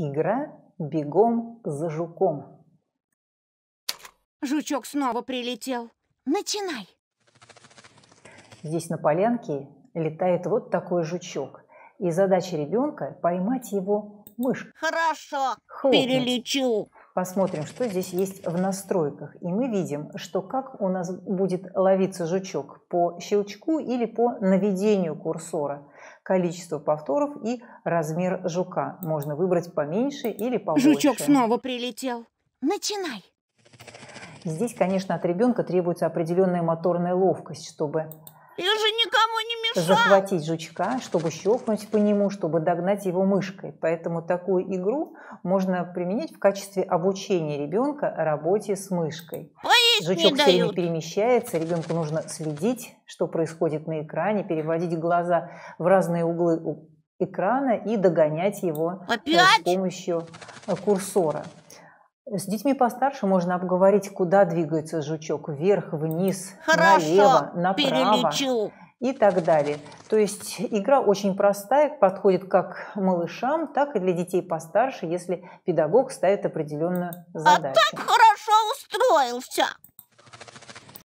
Игра «Бегом за жуком». Жучок снова прилетел. Начинай. Здесь на полянке летает вот такой жучок. И задача ребенка поймать его мышкой. Хорошо, Хлопнуть. перелечу. Посмотрим, что здесь есть в настройках. И мы видим, что как у нас будет ловиться жучок: по щелчку или по наведению курсора. Количество повторов и размер жука. Можно выбрать поменьше или побольше. Жучок снова прилетел. Начинай. Здесь, конечно, от ребенка требуется определенная моторная ловкость, чтобы Я же никому не мешал. захватить жучка, чтобы щелкнуть по нему, чтобы догнать его мышкой. Поэтому такую игру можно применять в качестве обучения ребенка работе с мышкой. Поесть Жучок не все время дают. перемещается, ребенку нужно следить, что происходит на экране, переводить глаза в разные углы экрана и догонять его Опять? с помощью курсора. С детьми постарше можно обговорить, куда двигается жучок: вверх, вниз, налево, Хорошо, направо перелечу. и так далее. То есть игра очень простая, подходит как малышам, так и для детей постарше, если педагог ставит определенную А задачу. так хорошо устроился.